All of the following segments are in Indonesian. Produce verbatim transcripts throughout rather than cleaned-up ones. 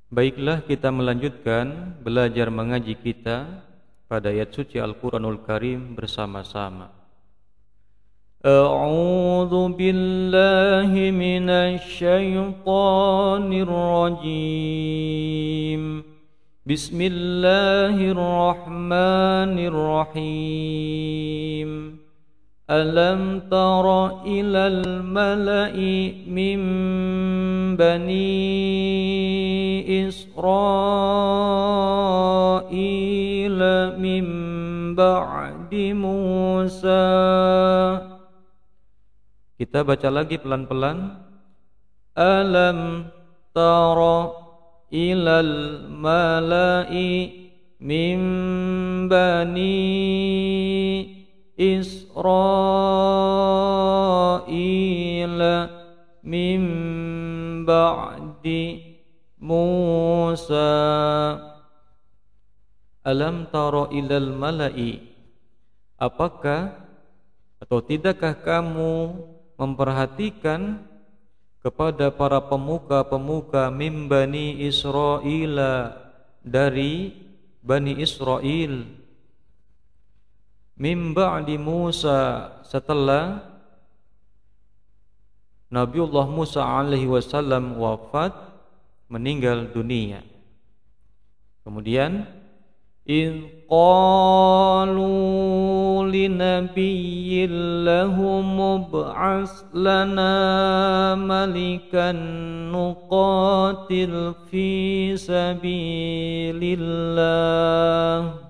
Baiklah, kita melanjutkan belajar mengaji kita pada ayat suci Al-Quranul Karim bersama-sama. A'udzu billahi minasy syaithanir rajim. Bismillahirrahmanirrahim. Alam tara ilal mala'i min bani Israila min ba'di Musa. Kita baca lagi pelan-pelan. Alam tara ilal mala'i min bani Israila min ba'di Musa. Alam tara ilal mala'i, apakah atau tidakkah kamu memperhatikan kepada para pemuka-pemuka min bani Israila, dari Bani Israel, min ba'di Musa, setelah Nabiullah Musa alaihi wasallam wafat, meninggal dunia. Kemudian in qalu linabiyyin lahum mub'as lana malikan nuqatil fi sabilillah.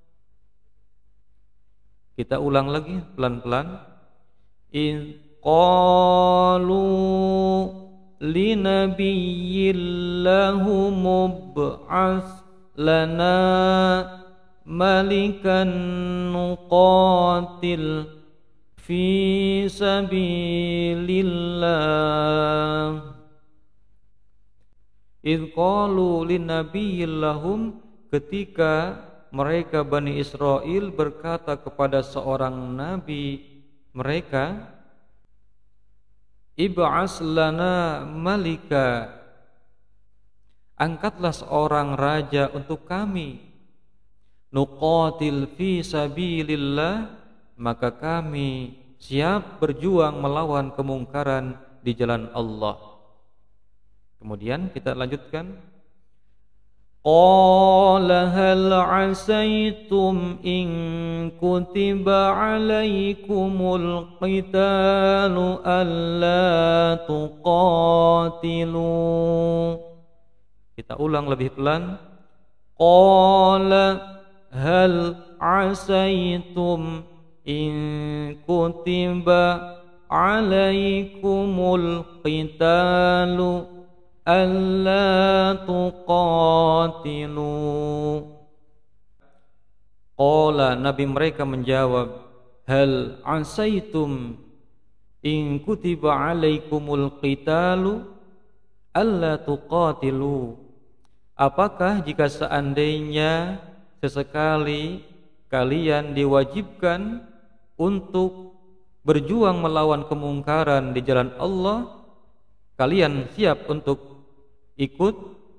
Kita ulang lagi pelan-pelan. In qalu linabiyyin lahum mub'as lana malikan nuqatil fi sabilillah. In qalu linabiyyin lahum, ketika mereka Bani Israel berkata kepada seorang nabi mereka, ib'as lana malika, angkatlah seorang raja untuk kami, nuqatil fi sabilillah, maka kami siap berjuang melawan kemungkaran di jalan Allah. Kemudian kita lanjutkan. Qala hal asaytum in kutiba alaikumul qitalu alla tuqatilu. Kita ulang lebih pelan. Qala hal asaytum in kutiba alaikumul qitalu alla tuqatilu. Qala, nabi mereka menjawab, hal asaitum in kutiba alaikumul qitalu alla tuqatilu. Apakah jika seandainya sesekali kalian diwajibkan untuk berjuang melawan kemungkaran di jalan Allah, kalian siap untuk ikut?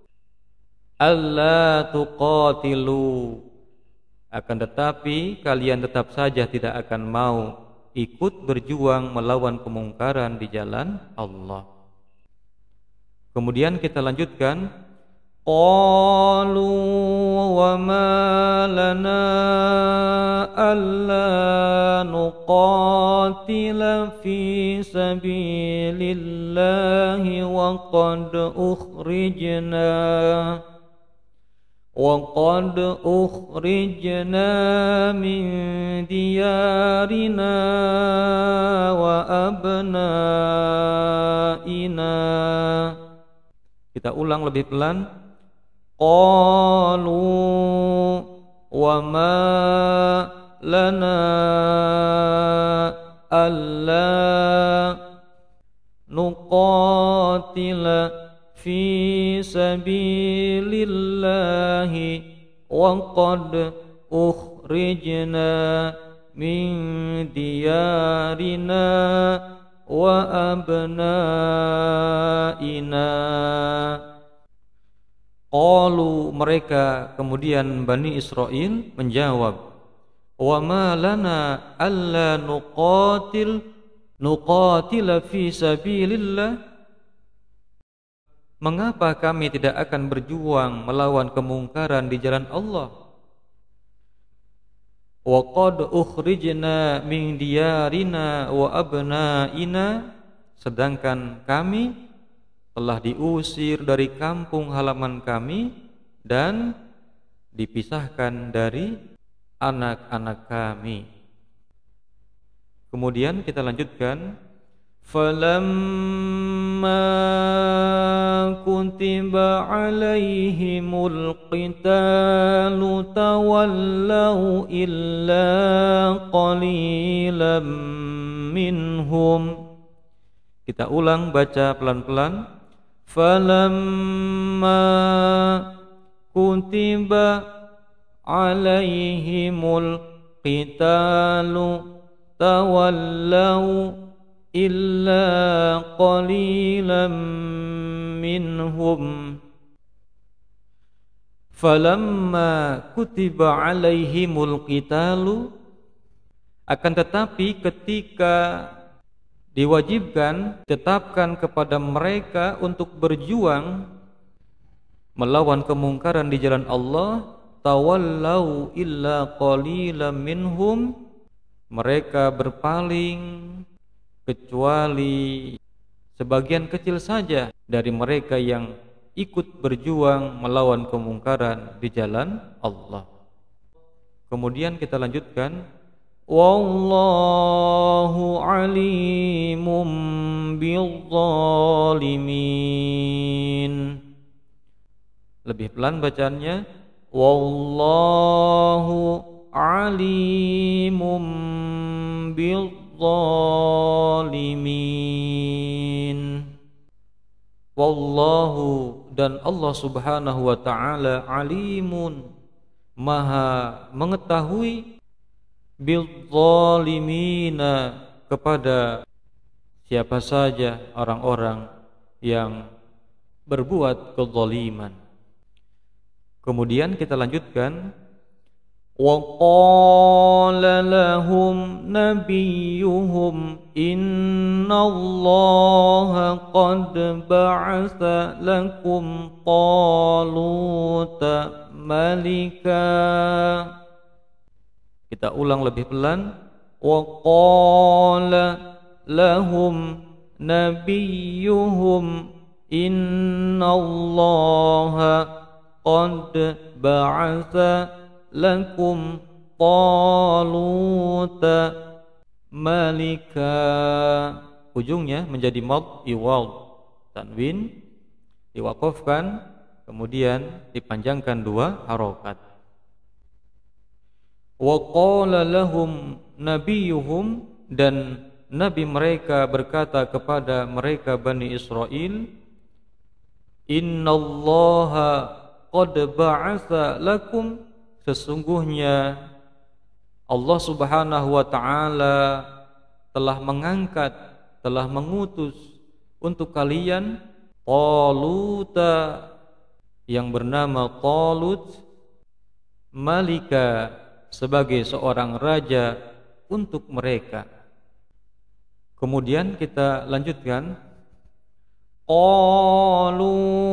Alla tuqatilu, akan tetapi kalian tetap saja tidak akan mau ikut berjuang melawan kemungkaran di jalan Allah. Kemudian kita lanjutkan. Qalu wa ma lana alla nuqatila fi sabilillahi wa qad ukhrijna wa qad ukhrijna min diyarina wa abnaina. Kita ulang lebih pelan. Qalu wa ma lana alla nuqatila fi sabilillahi wa qad ukhrijna min diyarina wa abnaina. Qalu, mereka kemudian Bani Israel menjawab, wa ma lana alla nuqatil nuqatila fi sabilillah, mengapa kami tidak akan berjuang melawan kemungkaran di jalan Allah? Wa qad ukhrijna min diyarina wa abnaina, sedangkan kami telah diusir dari kampung halaman kami dan dipisahkan dari anak-anak kami. Kemudian kita lanjutkan, falamma kutiba alaihimul qitalu tawallaw illa qalilan minhum. Kita ulang baca pelan-pelan. Falamma kutiba alaihimul qitalu tawallaw illa qalilan minhum. Falamma kutiba alaihimul qitalu, akan tetapi ketika diwajibkan, tetapkan kepada mereka untuk berjuang melawan kemungkaran di jalan Allah, tawallau illa qalilan minhum, mereka berpaling kecuali sebagian kecil saja dari mereka yang ikut berjuang melawan kemungkaran di jalan Allah. Kemudian kita lanjutkan, wallahu alimum bizzalimin. Lebih pelan bacaannya, wallahu alimum bizzalimin. Wallahu, dan Allah subhanahu wa ta'ala, alimun, maha mengetahui, bizzalimina, kepada siapa saja orang-orang yang berbuat kezaliman. Kemudian kita lanjutkan, wa qala lahum nabiyyuhum innallaha qad ba'atha lakum taluta malika. Kita ulang lebih pelan, wa qala lahum nabiyyuhum innallaha qad ba'atha lakum taluta malika. Ujungnya menjadi mad iwad, tanwin diwaqafkan, kemudian dipanjangkan dua harokat. Wa qala lahum nabiyuhum, dan nabi mereka berkata kepada mereka Bani Israel, innallaha qad ba'atha lakum, sesungguhnya Allah subhanahu wa ta'ala telah mengangkat, telah mengutus untuk kalian Taluta, yang bernama Talut, malika, sebagai seorang raja untuk mereka. Kemudian kita lanjutkan, qalu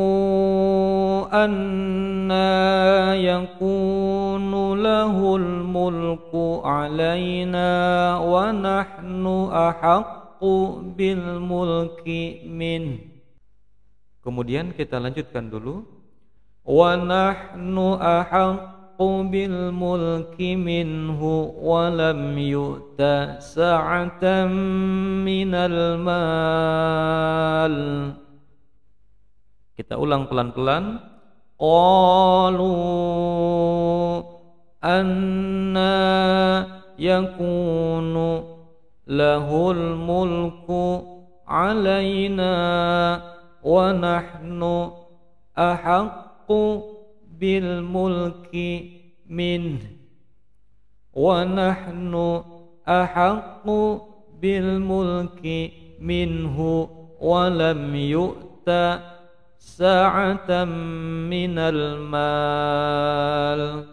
anna yakunu lahul mulku alaina wa nahnu ahaqqu bil mulki min. Kemudian kita lanjutkan dulu, wa nahnu ahaqqu bil mulki minhu wa lam yu'ta sa'atan minal mal. Kita ulang pelan-pelan, qalu anna yakunu lahul mulku alaina wa nahnu ahaqqu bil mulki min wa nahnu ahaqqu bil mulki minhu wa lam yu'ta sa'atan minal mal.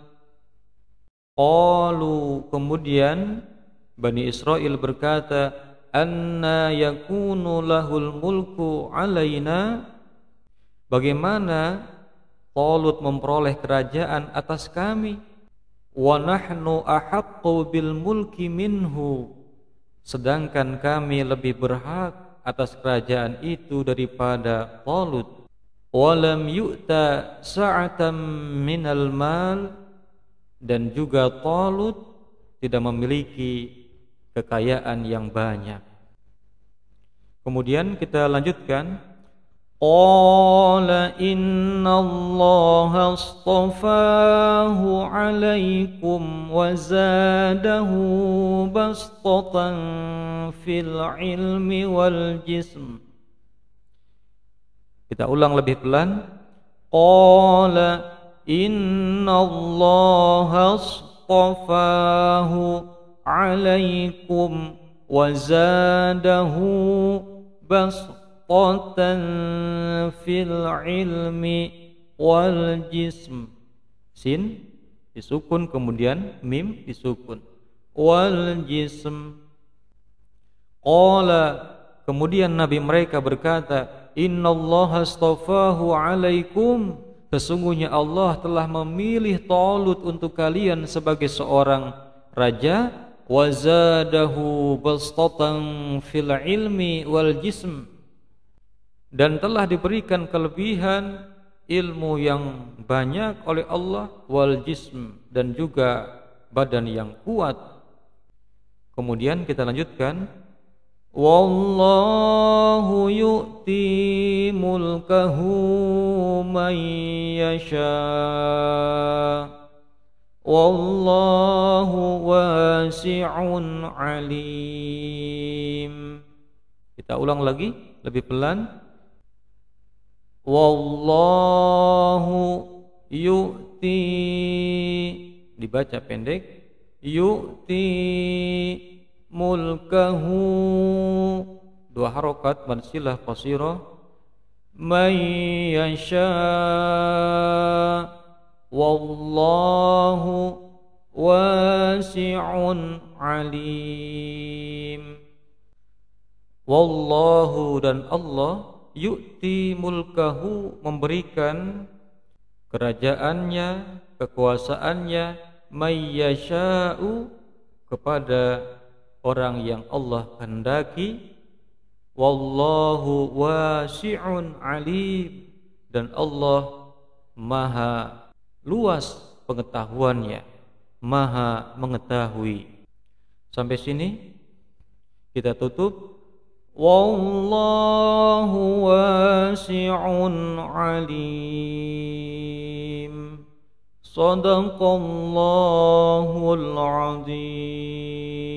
Qalu, kemudian Bani Israel berkata, anna yakunu lahul mulku alaina, bagaimana Talut memperoleh kerajaan atas kami, wa nahnu ahaqqu bil mulki minhu, sedangkan kami lebih berhak atas kerajaan itu daripada Talut. Walam yu'ta sa'atan minal mal, dan juga Talut tidak memiliki kekayaan yang banyak. Kemudian kita lanjutkan. Qala inna Allah astafahu alaikum wa zadahu bastatan fil ilmi wal jism. Kita ulang lebih pelan. Qala inna Allah astafahu alaikum wa zadahu bastatan fil ilmi wal jism. Sin disukun, kemudian mim disukun. Wal jism. Qala, kemudian Nabi mereka berkata, innallaha astafahu alaikum, sesungguhnya Allah telah memilih Talut untuk kalian sebagai seorang raja, wa zadahu bastatan fil ilmi wal jism, dan telah diberikan kelebihan ilmu yang banyak oleh Allah, wal jism, dan juga badan yang kuat. Kemudian kita lanjutkan. Wallahu yu'ti mulkahu man yasha, wallahu wasi'un alim. Kita ulang lagi lebih pelan. Wallahu yu'ti, dibaca pendek, yu'ti mulkahu, dua harokat mansilah qasirah, man yasha, wallahu wasi'un alim. Wallahu, dan Allah, yu'ti mulkahu, memberikan kerajaannya, kekuasaannya, may yasha'u, kepada orang yang Allah kehendaki. Wallahu wasi'un alim, dan Allah maha luas pengetahuannya, maha mengetahui. Sampai sini kita tutup. Wallahu wasi'un alim. Sadaqallahul azim.